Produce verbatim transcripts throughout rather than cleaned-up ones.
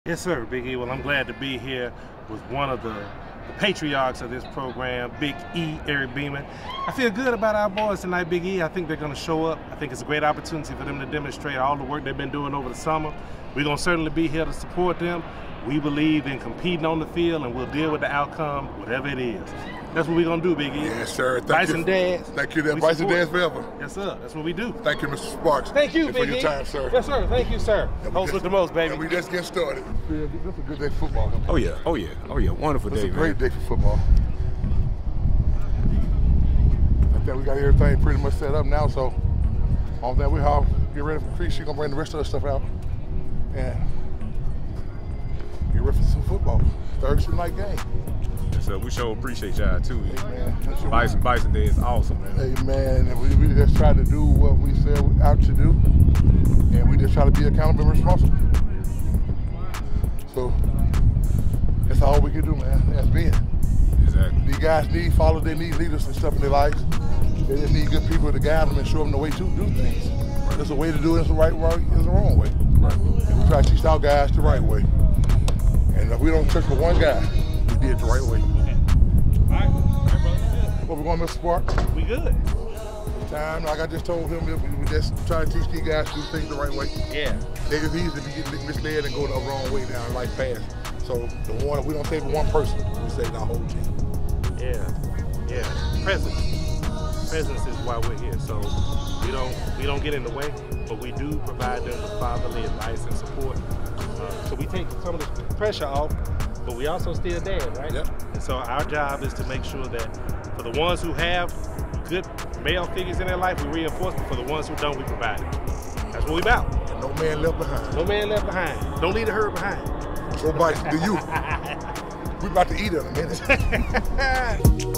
Yes, sir, Big E. Well, I'm glad to be here with one of the, the patriarchs of this program, Big E, Eric Beeman. I feel good about our boys tonight, Big E. I think they're going to show up. I think it's a great opportunity for them to demonstrate all the work they've been doing over the summer. We're going to certainly be here to support them. We believe in competing on the field, and we'll deal with the outcome, whatever it is. That's what we're going to do, Big E. Yes, sir. Thank Bison you. Dads. Thank you. That Bison Dads forever. Yes, sir. That's what we do. Thank you, Mister Sparks. Thank you, and Big for your E. time, sir. Yes, sir. Thank you, sir. Host with the most, baby. And we just getting started. Yeah, this is a good day for football. Oh, yeah. Oh, yeah. Oh, yeah. Wonderful this day, It's a great man. day for football. I think we got everything pretty much set up now, so on that we all get ready for Crease. She's going to bring the rest of the stuff out. And get ready for some football. Thursday night game. Yes, sir. We sure appreciate y'all, too. Hey, man. Bison, Bison Day is awesome, man. Hey, man. And we, we just try to do what we said out to do. And we just try to be accountable and responsible. So that's all we can do, man. That's being. Exactly. These guys need followers, they need leaders and stuff in their lives. They just need good people to guide them and show them the way to do things. Right. There's a way to do it, it's the right way, it's the wrong way. Right. And we try to teach our guys the right way. And if we don't trust for one guy, we did it the right way. Okay. All right. All right, brother. Where we going, Mister Sparks? We good. Time, like I just told him, we just try to teach these guys to do things the right way. Yeah. They just easy to get misled and go the wrong way down like fast. So the one we don't save one person, we save the whole team. Yeah, yeah. Presence. Presence is why we're here. So we don't we don't get in the way, but we do provide them with fatherly advice and support. Uh, so we take some of the pressure off, but we also still there, right? Yep. And so our job is to make sure that for the ones who have good male figures in their life, we reinforce them. For the ones who don't, we provide it. That's what we about. And no man left behind. No man left behind. Don't leave the herd behind. So Bison, do you? We about to eat in a minute.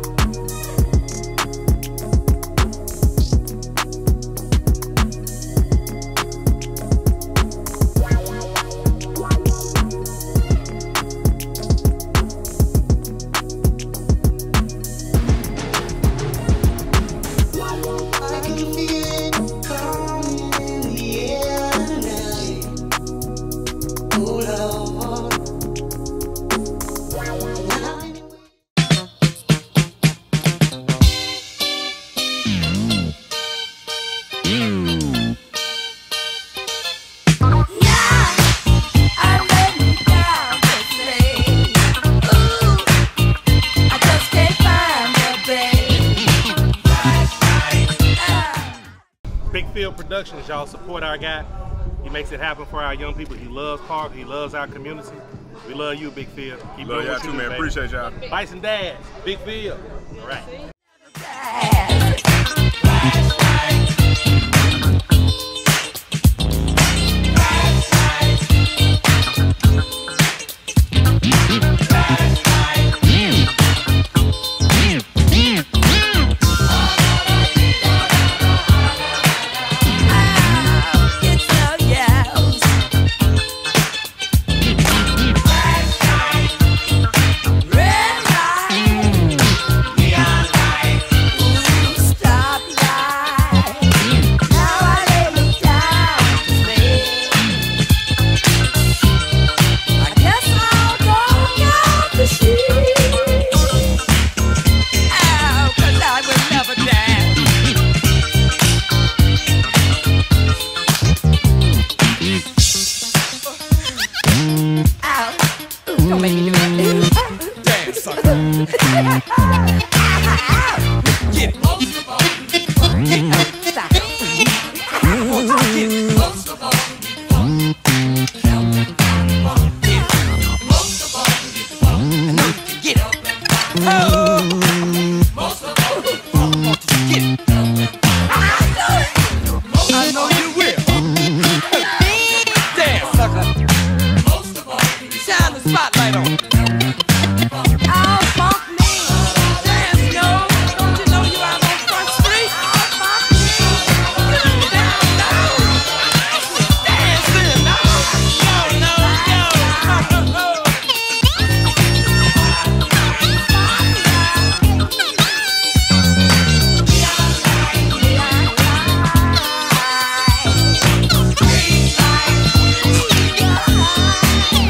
Big Field Productions, y'all support our guy. He makes it happen for our young people. He loves Park. He loves our community. We love you, Big Field. Keep Love doing y'all what you too, do, man. baby. Appreciate y'all. Bison Dads, Big Field. All right. Don't make me do that. Damn, sucker. Get it. Most of all. Get it. Stop. Get it. Most of all. Most of all. I know you can get it. Oh. Most of all. Get it. I know it. I know you will. Damn, sucker. Most of all. Shine the spotlight on. Oh, funk me. Dance, no. Don't you know you out on Front Street? Oh, funk me. Get me down, no. Dancing, no. No, no, no. Oh, oh, oh.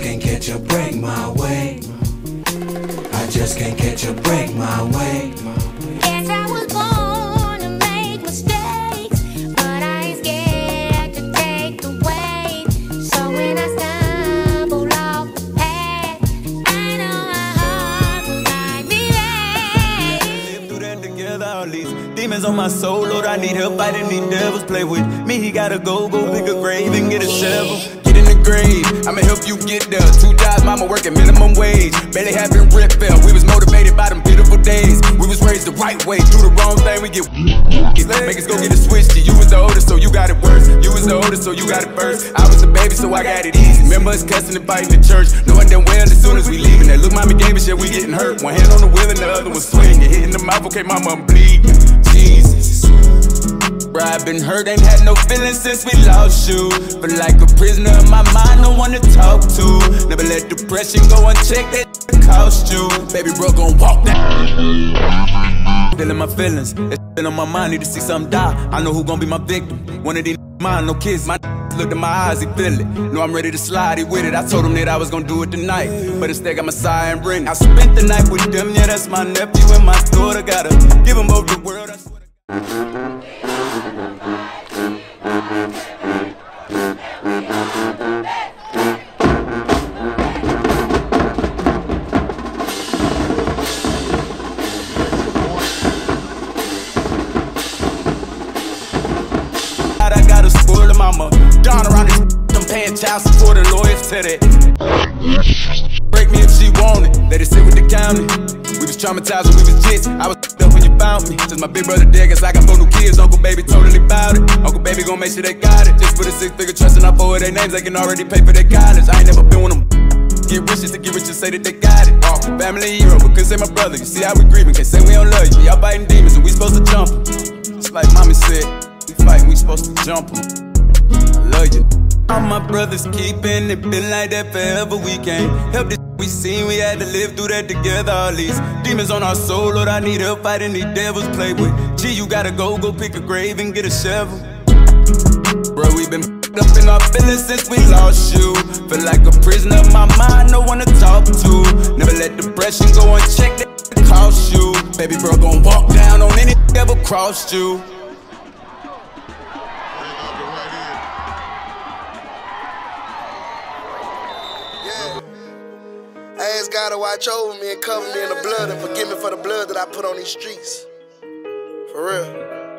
can't catch a break my way. I just can't catch a break my way. Guess I was born to make mistakes, but I ain't scared to take the weight. So when I stumble off the path, I know my heart will guide me back. Live through that together, all these demons on my soul, Lord, I need help fighting these devils. Play with me, he gotta go, go pick a grave and get a shovel. Get in the grave, I'ma help you get there. Two jobs, mama working minimum wage. Barely having rip fell, we was motivated by them beautiful days. We was raised the right way, do the wrong thing, we get make us go get a switch to. You was the oldest, so you got it worse. You was the oldest, so you got it first. I was the baby, so I got it easy. Remember us cussing and fighting in church, knowing damn well as soon as we leaving that look mommy gave us, yeah, we getting hurt. One hand on the wheel and the other was swinging. Hitting the mouth, okay, mama, I'm bleeding. Jesus, bro, I've been hurt, ain't had no feelings since we lost you. But like a prisoner in my mind, no one to talk to. Never let depression go unchecked, that cost you. Baby Brook gon' walk down. Feeling my feelings, it's been on my mind, need to see something die. I know who gon' be my victim. One of these mine, no kids. My looked in my eyes, he feel it. Know I'm ready to slide, he with it. I told him that I was gon' do it tonight, but instead got Messiah and Brenton. I spent the night with them, yeah, that's my nephew and my daughter. Gotta give them both the world, I swear to I got a spoiler mama. Dawn around this, I'm paying child support and lawyers to that. Break me if she want it, let it sit with the county. We was traumatized when we was jits, I was up when you found me. Since my big brother dead, guess I got four new kids. Uncle Baby totally bout it. Uncle Baby gon' make sure they got it. Just put a six figure trust and I forward their names, they can already pay for their college. I ain't never been one of them get riches to get rich and say that they got it. Oh, family hero, but couldn't say my brother. You see how we grieving, can't say we don't love you. Y'all fighting demons and we supposed to jump them. Just like mommy said, we fighting, we supposed to jump them. I love you. All my brothers keeping it been like that forever. We can't help this we seen, we had to live through that together. All these demons on our soul, Lord, I need help fighting these devils. Play with G, you gotta go, go pick a grave and get a shovel. Bro, we been up in our feelings since we lost you. Feel like a prisoner in my mind, no one to talk to. Never let depression go unchecked, that cost you. Baby bro gon' walk down on any ever crossed you. I ask God to watch over me and cover me in the blood and forgive me for the blood that I put on these streets. For real.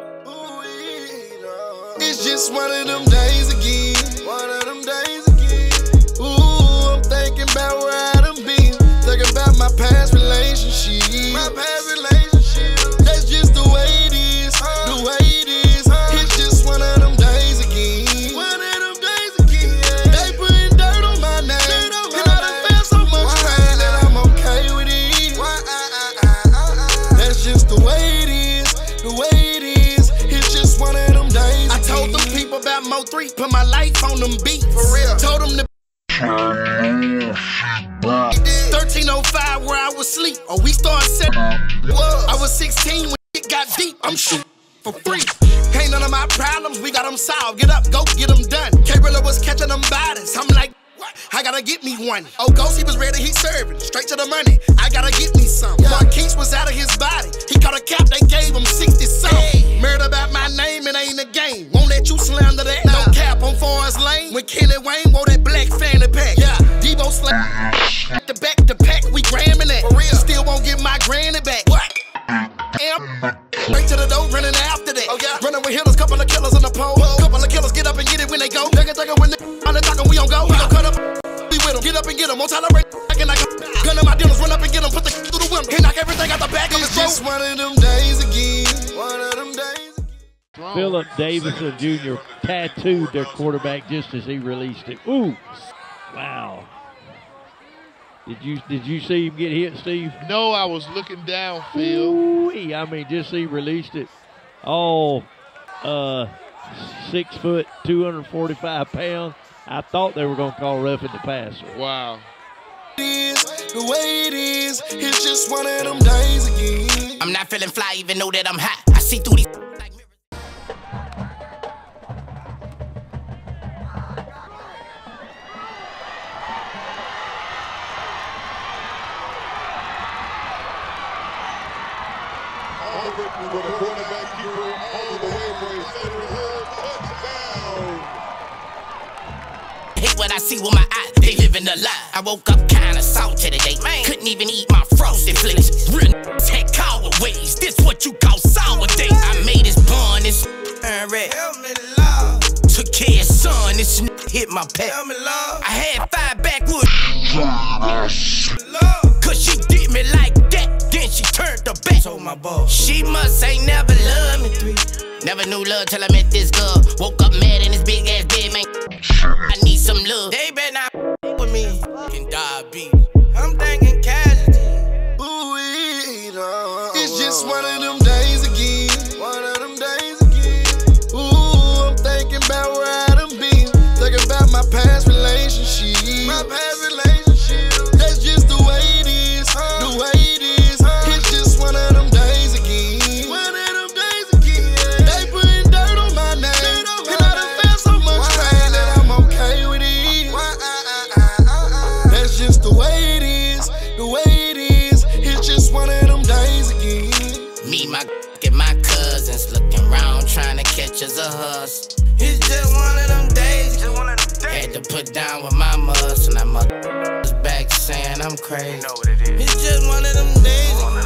It's just one of them days again. One of them days again. Ooh, I'm thinking about where I done been. Thinking about my past relationship. My past relationship. That's just the way it is. Uh, the way it is. Uh, it's just one of them days again. One of them days again. Yeah. They putting dirt on my name. Dirt on my and I done felt so much pain that I'm okay with it. Why, uh, uh, uh, uh, uh. That's just the way it is. The way it is. It's just one of them days. I told them people about Mo three, put my life on them beats. For real. Told them to thirteen oh five where I was asleep. Oh, we started setting. I was sixteen when it got deep. I'm shooting for free. Ain't none of my problems, we got them solved. Get up, go get them done. K-Rilla was catching them bodies. I'm like, what? I gotta get me one. Oh, Ghost, he was ready, he serving. Straight to the money, I gotta get me some. Yeah. Marquise was out of his body. He caught a cap, they gave him sixty some. Hey. Murder about my name, it ain't a game. Won't let you slander that. Nah. No cap on Forest Lane. When Kenny Wayne wore that black fanny pack. Yeah, Debo slam. The back to pack, we gramming that. For real. Still won't get my granny back. What? Straight to the door, running after that. Oh, yeah. Running with hitters, couple of killers on the pole. Whoa. Couple of killers get up and get it when they go. Dugga dugga when they on the talking, we don't go. We gon' cut up, be with them. Get up and get them. Won't tolerate acting like a gun in my dealers. Run up and get them, put the through the window. He knock everything out the back of his throat. It's just one of them days again. One of them days again. Philip Davison Junior tattooed their quarterback just as he released it. Ooh, wow. Did you did you see him get hit, Steve? No, I was looking downfield. Ooh-wee. I mean, just he released it. Oh, uh, six foot, two hundred forty-five pounds. I thought they were going to call roughing the passer. Wow. It is the way it is. It's just one of them days again. I'm not feeling fly, even though that I'm hot. I see through these. For the quarterback keeper all the way for a seventy-four touchdown. Hate what I see with my eyes, they living a lie. I woke up kinda salty today, man. Couldn't even eat my frosted flakes. Real had coward ways, this what you call sour day. I made this bun, this red. Help me, Lord. Took care of son, this hit my pet. Help me, Lord. I had five backwoods. Cause she did me like that, then she turned the back. Told my boss, she must ain't never loved me. Never knew love till I met this girl. Woke up mad in this big ass bed, man. I need some love. They better not with me. Fucking diabetes. I'm thinking casualty. Ooh, it's just one of them days again. One of them days again. Ooh, I'm thinking about where I done been. Thinking about my past relationship. My past relationship. That's just the way it is. Huh? The way it is. Huh? It's just one of them days again. One of them days again. They putting dirt on my name. And I done felt so much pain that I'm okay with it. That's just the way it is. The way it is. It's just one of them days again. Me, my and my cousins looking around trying to catch us a hus. It's just one of them days. Just one of them days. Had to put down with my mother, and my mother was back saying I'm crazy. You know what it is. It's just one of them days.